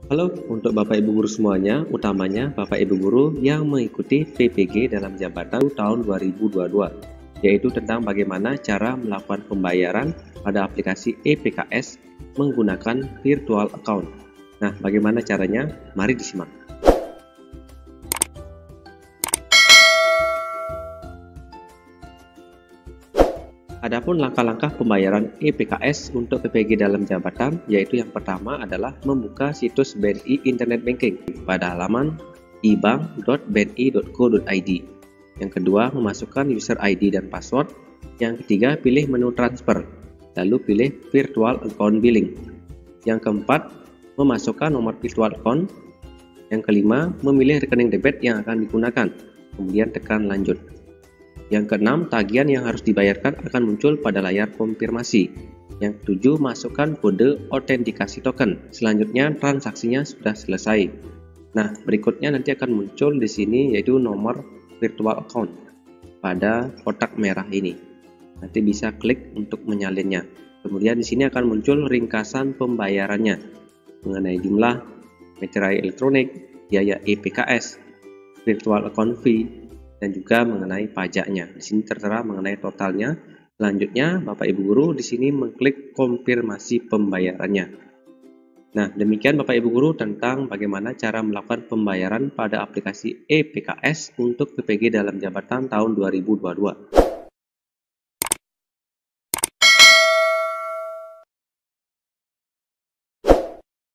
Halo untuk Bapak Ibu Guru semuanya, utamanya Bapak Ibu Guru yang mengikuti PPG dalam jabatan tahun 2022, yaitu tentang bagaimana cara melakukan pembayaran pada aplikasi ePKS menggunakan virtual account. Nah, bagaimana caranya? Mari disimak. Adapun langkah-langkah pembayaran ePKS untuk PPG dalam jabatan, yaitu yang pertama adalah membuka situs BNI Internet Banking pada halaman ibank.bni.co.id. Yang kedua, memasukkan user ID dan password. Yang ketiga, pilih menu transfer, lalu pilih virtual account billing. Yang keempat, memasukkan nomor virtual account. Yang kelima, memilih rekening debit yang akan digunakan, kemudian tekan lanjut. Yang keenam, tagihan yang harus dibayarkan akan muncul pada layar konfirmasi. Yang ketujuh, masukkan kode autentikasi token. Selanjutnya, transaksinya sudah selesai. Nah, berikutnya nanti akan muncul di sini yaitu nomor virtual account pada kotak merah ini. Nanti bisa klik untuk menyalinnya. Kemudian di sini akan muncul ringkasan pembayarannya mengenai jumlah, materai elektronik, biaya ePKS, virtual account fee, dan juga mengenai pajaknya. Di sini tertera mengenai totalnya. Selanjutnya, Bapak Ibu Guru di sini mengklik konfirmasi pembayarannya. Nah, demikian Bapak Ibu Guru tentang bagaimana cara melakukan pembayaran pada aplikasi ePKS untuk PPG dalam jabatan tahun 2022.